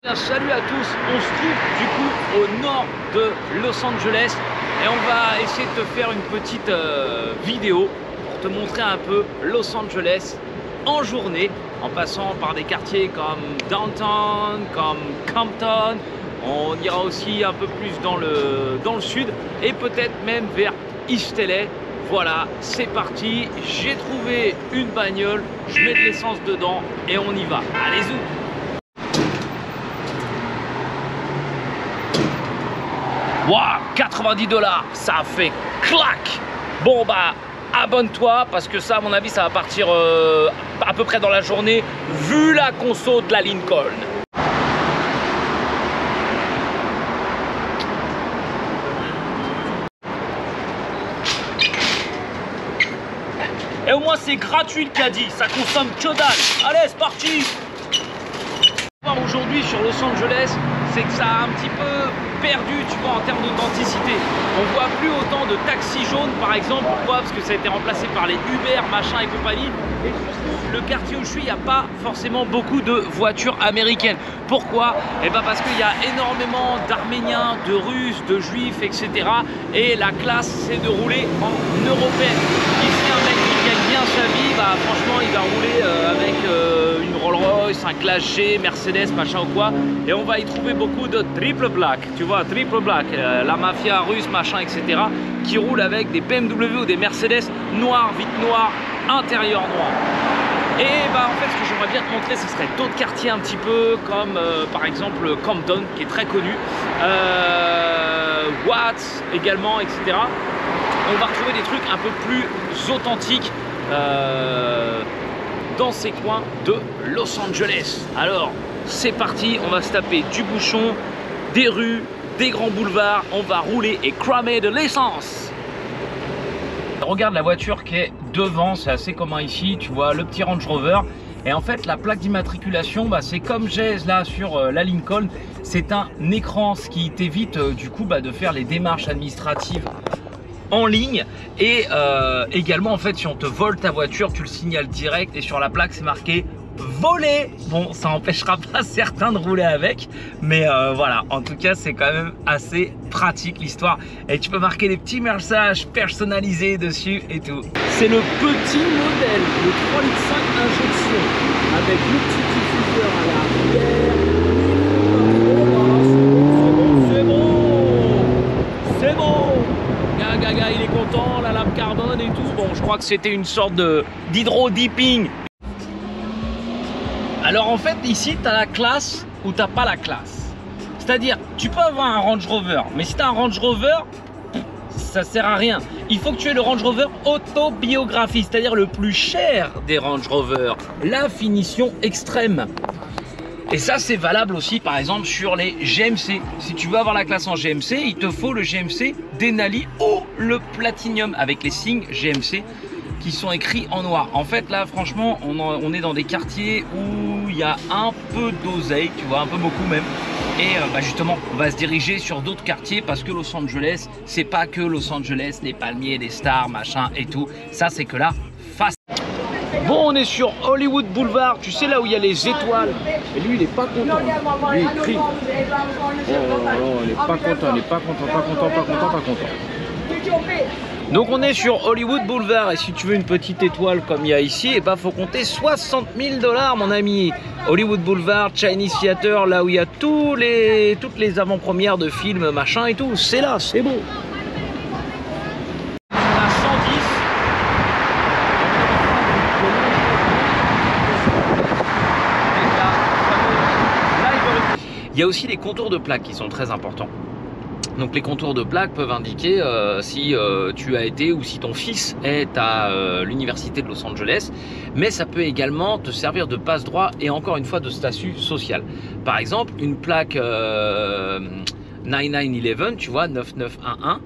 Salut à tous, on se trouve du coup au nord de Los Angeles et on va essayer de te faire une petite vidéo pour te montrer un peu Los Angeles en journée en passant par des quartiers comme Downtown, comme Compton. On ira aussi un peu plus dans le sud et peut-être même vers East LA. Voilà, c'est parti, j'ai trouvé une bagnole, je mets de l'essence dedans et on y va. Allez, zou! Waouh, 90 $, ça a fait clac. Bon bah, abonne-toi parce que ça, à mon avis, ça va partir à peu près dans la journée, vu la conso de la Lincoln. Et au moins, c'est gratuit le caddie, ça consomme que dalle. Allez, c'est parti. Aujourd'hui sur Los Angeles, c'est que ça a un petit peu perdu, tu vois, en termes d'authenticité. On voit plus autant de taxis jaunes, par exemple. Pourquoi? Parce que ça a été remplacé par les Uber, machin et compagnie. Et surtout, le quartier où je suis, il n'y a pas forcément beaucoup de voitures américaines. Pourquoi? Eh ben parce qu'il y a énormément d'Arméniens, de Russes, de Juifs, etc. Et la classe, c'est de rouler en européenne. Ici, un mec qui gagne bien sa vie, bah, franchement, il va rouler avec une Rolls-Royce, un Classe G, Mercedes, machin ou quoi. Et on va y trouver beaucoup de triple black, tu vois, triple black, la mafia russe, machin, etc. qui roule avec des BMW ou des Mercedes noirs, vitres noires, intérieur noir. Et bah en fait, ce que j'aimerais bien te montrer, ce serait d'autres quartiers un petit peu comme par exemple Compton, qui est très connu, Watts également, etc. On va retrouver des trucs un peu plus authentiques dans ces coins de Los Angeles. Alors, c'est parti, on va se taper du bouchon, des rues, des grands boulevards, on va rouler et cramer de l'essence. Regarde la voiture qui est devant, c'est assez commun ici, tu vois, le petit Range Rover. Et en fait, la plaque d'immatriculation, bah, c'est comme j'ai là sur la Lincoln, c'est un écran, ce qui t'évite du coup de faire les démarches administratives en ligne. Et également, en fait, si on te vole ta voiture, tu le signales direct et sur la plaque, c'est marqué volé. Bon, ça n'empêchera pas certains de rouler avec, mais voilà, en tout cas, c'est quand même assez pratique l'histoire. Et tu peux marquer des petits messages personnalisés dessus et tout. C'est le petit modèle, le 3,5 litres injection, avec le petit diffuseur à l'arrière. C'est bon, c'est bon. Gaga, il est content, la lame carbone et tout. Bon, je crois que c'était une sorte d'hydro-dipping. Alors en fait, ici, tu as la classe ou tu n'as pas la classe. C'est-à-dire, tu peux avoir un Range Rover, mais si tu as un Range Rover, ça sert à rien. Il faut que tu aies le Range Rover autobiographie, c'est-à-dire le plus cher des Range Rover, la finition extrême. Et ça, c'est valable aussi, par exemple, sur les GMC. Si tu veux avoir la classe en GMC, il te faut le GMC Denali ou le Platinum avec les signes GMC qui sont écrits en noir. En fait, là, franchement, on est dans des quartiers où il y a un peu d'oseille, tu vois, un peu beaucoup même. Et justement, on va se diriger sur d'autres quartiers parce que Los Angeles, c'est pas que Los Angeles, les palmiers, les stars, machin et tout. Ça, c'est que la face. Bon, on est sur Hollywood Boulevard, tu sais là où il y a les étoiles. Et lui, il est pas content. Lui, il crie. Oh, il est pas content, il est pas content. Donc on est sur Hollywood Boulevard et si tu veux une petite étoile comme il y a ici, et faut compter 60 000 $ mon ami. Hollywood Boulevard, Chinese Theater, là où il y a toutes les avant-premières de films, machin et tout, c'est là, c'est beau. Il y a aussi les contours de plaques qui sont très importants. Donc les contours de plaques peuvent indiquer si tu as été ou si ton fils est à l'université de Los Angeles, mais ça peut également te servir de passe-droit et encore une fois de statut social. Par exemple, une plaque 9911, tu vois, 9911,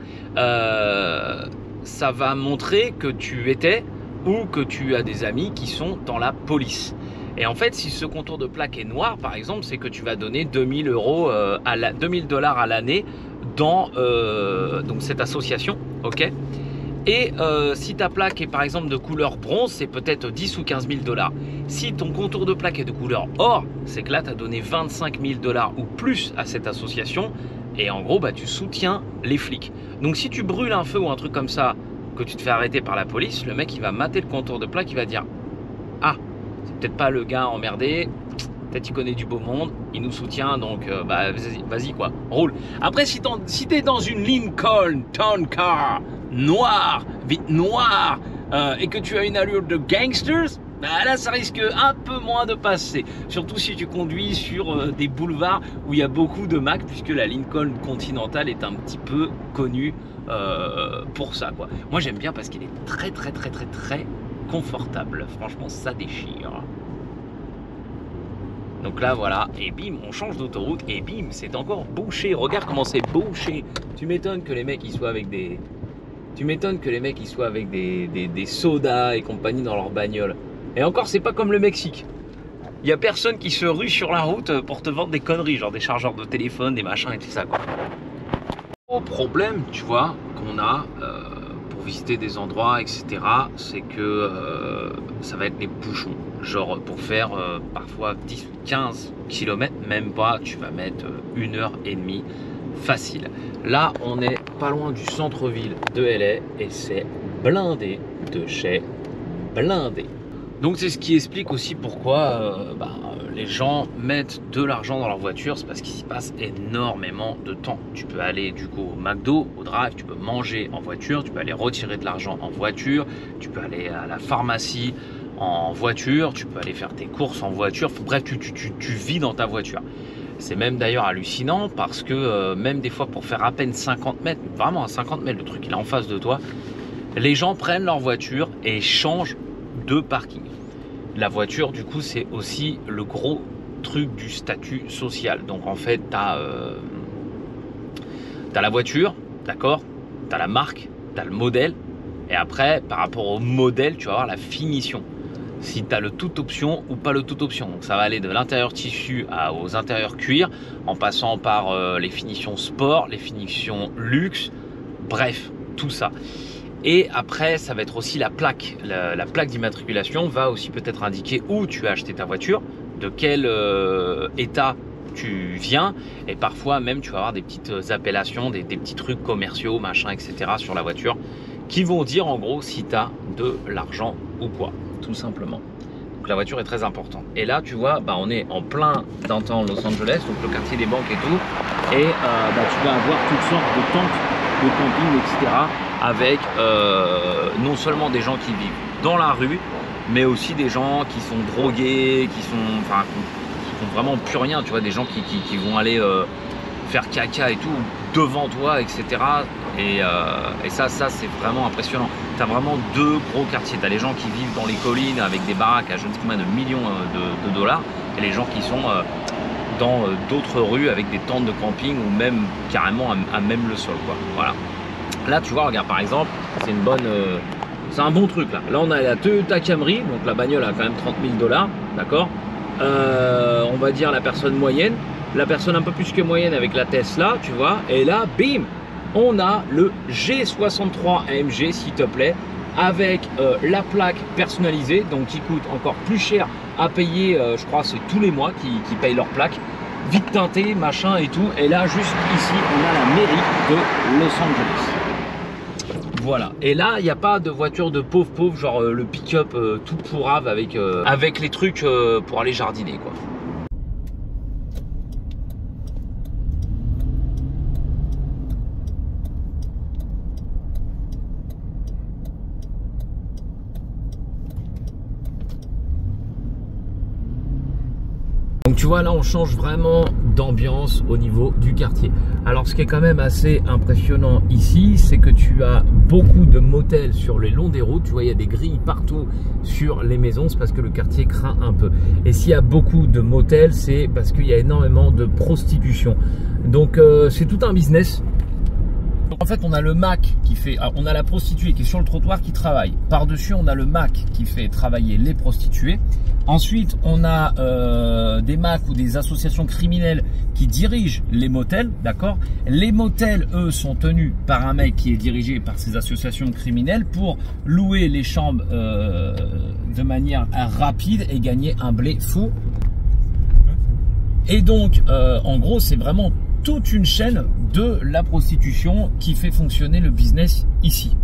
ça va montrer que tu étais ou que tu as des amis qui sont dans la police. Et en fait, si ce contour de plaque est noir, par exemple, c'est que tu vas donner 2000 $ à l'année dans donc cette association, ok. Et si ta plaque est par exemple de couleur bronze, c'est peut-être 10 ou 15 000 $. Si ton contour de plaque est de couleur or, c'est que là, tu as donné 25 000 $ ou plus à cette association. Et en gros, bah, tu soutiens les flics. Donc si tu brûles un feu ou un truc comme ça, que tu te fais arrêter par la police, le mec, il va mater le contour de plaque, il va dire « Ah, c'est peut-être pas le gars emmerdé, peut-être il connaît du beau monde, il nous soutient, donc bah, vas-y quoi, roule. » Après, si tu es dans une Lincoln Town Car noire, vite noire, et que tu as une allure de gangsters, bah là ça risque un peu moins de passer. Surtout si tu conduis sur des boulevards où il y a beaucoup de Mac, puisque la Lincoln Continental est un petit peu connue pour ça quoi. Moi j'aime bien parce qu'il est très confortable. Franchement ça déchire. Donc là voilà, et bim, on change d'autoroute et bim, c'est encore bouché. Regarde comment c'est bouché. Tu m'étonnes que les mecs ils soient avec des... des sodas et compagnie dans leur bagnole. Et encore, c'est pas comme le Mexique. Il y a personne qui se rue sur la route pour te vendre des conneries, genre des chargeurs de téléphone, des machins et tout ça, quoi. Le problème, tu vois, qu'on a pour visiter des endroits, etc., c'est que ça va être les bouchons. Genre, pour faire parfois 10 ou 15 km, même pas, tu vas mettre 1h30 facile. Là, on est pas loin du centre-ville de LA et c'est blindé de chez blindé. Donc c'est ce qui explique aussi pourquoi les gens mettent de l'argent dans leur voiture, c'est parce qu'il s'y passe énormément de temps. Tu peux aller du coup au McDo, au drive, tu peux manger en voiture, tu peux aller retirer de l'argent en voiture, tu peux aller à la pharmacie en voiture, tu peux aller faire tes courses en voiture, bref tu vis dans ta voiture. C'est même d'ailleurs hallucinant parce que même des fois pour faire à peine 50 mètres, vraiment à 50 mètres, le truc il est en face de toi, les gens prennent leur voiture et changent de parking. La voiture du coup c'est aussi le gros truc du statut social. Donc en fait tu as la voiture, d'accord, tu as la marque, tu as le modèle et après par rapport au modèle tu vas avoir la finition. Si tu as le tout option ou pas le tout option. Donc ça va aller de l'intérieur tissu aux intérieurs cuir, en passant par les finitions sport, les finitions luxe, bref, tout ça. Et après, ça va être aussi la plaque. La plaque d'immatriculation va aussi peut-être indiquer où tu as acheté ta voiture, de quel état tu viens. Et parfois même, tu vas avoir des petites appellations, des petits trucs commerciaux, machin, etc. sur la voiture, qui vont dire en gros si tu as de l'argent ou quoi. Tout simplement. Donc la voiture est très importante. Et là, tu vois, on est en plein downtown Los Angeles, donc le quartier des banques et tout. Et tu vas avoir toutes sortes de tentes de camping, etc. avec non seulement des gens qui vivent dans la rue, mais aussi des gens qui sont drogués, qui font vraiment plus rien. Tu vois, des gens qui vont aller faire caca et tout devant toi, etc. Et ça c'est vraiment impressionnant. Tu as vraiment deux gros quartiers. Tu as les gens qui vivent dans les collines avec des baraques à je ne sais combien de millions de dollars, et les gens qui sont dans d'autres rues avec des tentes de camping ou même carrément à même le sol, quoi. Voilà. Là tu vois, regarde par exemple, c'est un bon truc là. Là on a la Toyota Camry, donc la bagnole a quand même 30 000 $, d'accord. On va dire la personne moyenne, la personne un peu plus que moyenne avec la Tesla, tu vois. Et là, bim, on a le G63 AMG, s'il te plaît, avec la plaque personnalisée, donc qui coûte encore plus cher à payer, je crois c'est tous les mois qui payent leur plaque, vite teintée, machin et tout. Et là, juste ici, on a la mairie de Los Angeles. Voilà. Et là, il n'y a pas de voiture de pauvre, genre le pick-up tout pourrave avec les trucs pour aller jardiner, quoi. Donc tu vois, là on change vraiment d'ambiance au niveau du quartier. Alors ce qui est quand même assez impressionnant ici, c'est que tu as beaucoup de motels sur les longs des routes. Tu vois, il y a des grilles partout sur les maisons, c'est parce que le quartier craint un peu. Et s'il y a beaucoup de motels, c'est parce qu'il y a énormément de prostitution. Donc c'est tout un business. En fait, on a le Mac qui fait, on a la prostituée qui est sur le trottoir qui travaille. Par-dessus, on a le Mac qui fait travailler les prostituées. Ensuite, on a des Mac ou des associations criminelles qui dirigent les motels, d'accord? Les motels, eux, sont tenus par un mec qui est dirigé par ces associations criminelles pour louer les chambres de manière rapide et gagner un blé fou. Et donc, en gros, c'est vraiment toute une chaîne de la prostitution qui fait fonctionner le business ici.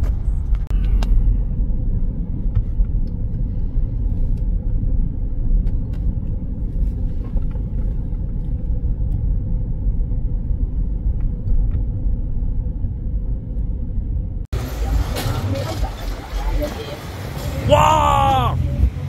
Wow!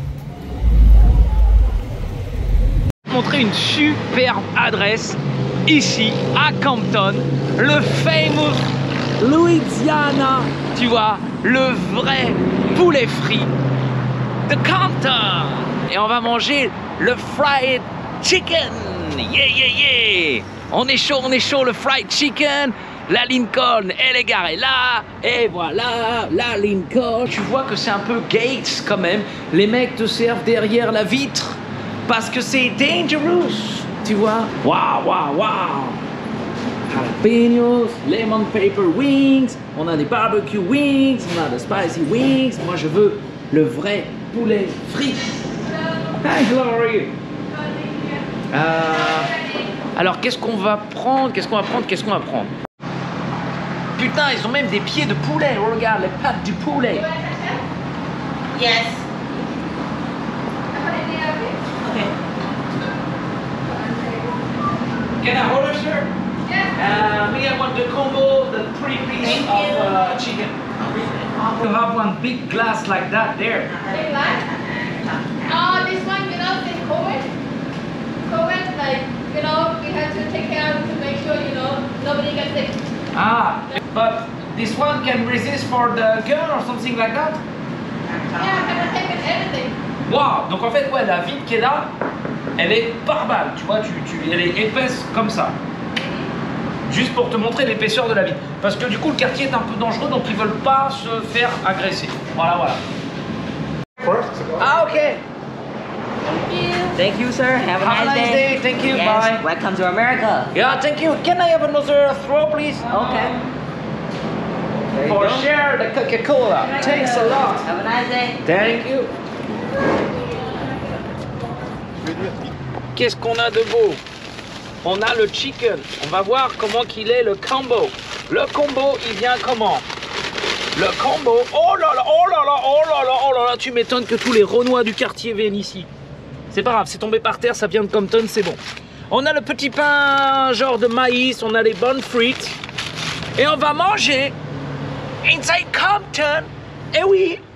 Montrer une superbe adresse ici à Compton, le famous Louisiana, tu vois, le vrai poulet frit de Compton. Et on va manger le fried chicken. Yeah, yeah, yeah. On est chaud, le fried chicken. La Lincoln, elle est garée là. Et voilà, la Lincoln. Tu vois que c'est un peu Gates quand même. Les mecs te servent derrière la vitre parce que c'est dangerous. Tu vois? Waouh, waouh, waouh! Jalapenos, lemon pepper wings, on a des barbecue wings, on a des spicy wings. Moi, je veux le vrai poulet frit. Hi, Glory! Alors, qu'est-ce qu'on va prendre? Qu'est-ce qu'on va prendre? Putain, ils ont même des pieds de poulet. Oh, regarde, les pattes du poulet. Yes. Okay. Can I order, sir? Yeah. Me, I want the combo, the 3-piece of chicken. You have one big glass like that there. Big glass? This one, since COVID, like, we had to take care to make sure, nobody gets sick. But this one can resist for the gun or something like that? Yeah, I can take everything. Wow, donc en fait, ouais, la vitre qui est là, elle est par balle, tu vois, elle est épaisse comme ça. Juste pour te montrer l'épaisseur de la vitre. Parce que du coup, le quartier est un peu dangereux, donc ils veulent pas se faire agresser. Voilà. Ah, ok. Thank you. Thank you, sir. Have a nice day. Thank you. Yes, Bye. welcome to America. Yeah, thank you. Can I have another throw, please? Okay. There you For go. share the Coca-Cola. Thanks a lot. Have a nice day. Thank you. Qu'est-ce qu'on a de beau? On a le chicken. On va voir comment qu'il est le combo. Le combo, il vient comment? Le combo. Oh là là, tu m'étonnes que tous les Renois du quartier viennent ici. C'est pas grave, c'est tombé par terre, ça vient de Compton, c'est bon. On a le petit pain genre de maïs, on a les bonnes frites. Et on va manger inside Compton. Et oui,